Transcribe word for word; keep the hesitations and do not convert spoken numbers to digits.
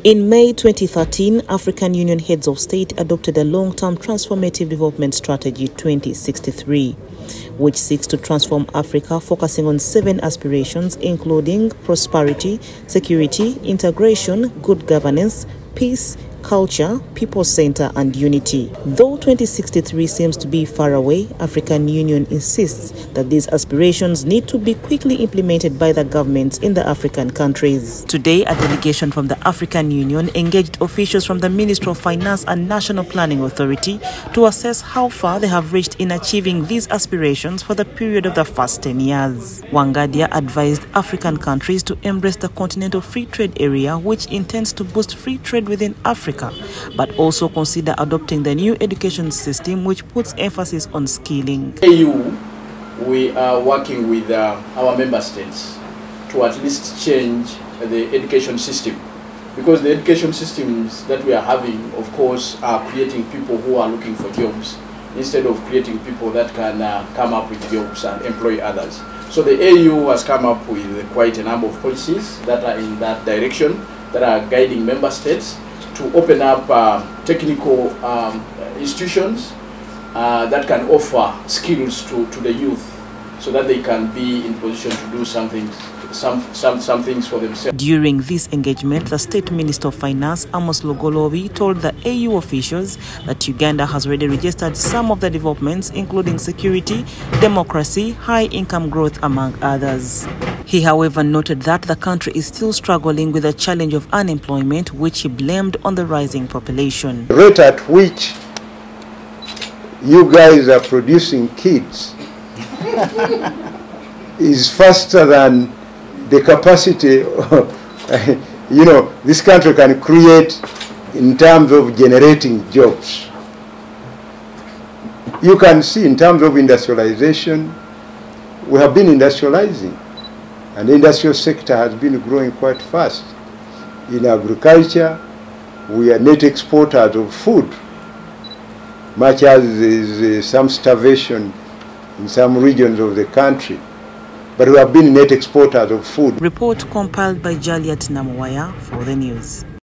In May twenty thirteen, African Union heads of state adopted a long-term transformative development strategy twenty sixty-three, which seeks to transform Africa, focusing on seven aspirations, including prosperity, security, integration, good governance, peace, culture, people-centered and unity. Though twenty sixty-three seems to be far away, African Union insists that these aspirations need to be quickly implemented by the governments in the African countries. Today, a delegation from the African Union engaged officials from the Ministry of Finance and National Planning Authority to assess how far they have reached in achieving these aspirations for the period of the first ten years. Wangadia advised African countries to embrace the Continental Free Trade Area, which intends to boost free trade within Africa, but also consider adopting the new education system, which puts emphasis on skilling. A U, we are working with uh, our member states to at least change the education system, because the education systems that we are having, of course, are creating people who are looking for jobs instead of creating people that can uh, come up with jobs and employ others. So the A U has come up with quite a number of policies that are in that direction, that are guiding member states to open up uh, technical um, institutions uh, that can offer skills to, to the youth, so that they can be in position to do something, some, some, some things for themselves. During this engagement, the State Minister of Finance, Amos Lugolobi, told the A U officials that Uganda has already registered some of the developments, including security, democracy, high income growth, among others. He, however, noted that the country is still struggling with the challenge of unemployment, which he blamed on the rising population. The rate at which you guys are producing kids is faster than the capacity, you know, this country can create in terms of generating jobs. You can see in terms of industrialization, we have been industrializing. And the industrial sector has been growing quite fast. In agriculture, we are net exporters of food, much as there is uh, some starvation in some regions of the country. But we have been net exporters of food. Report compiled by Jaliat Namwaya for the news.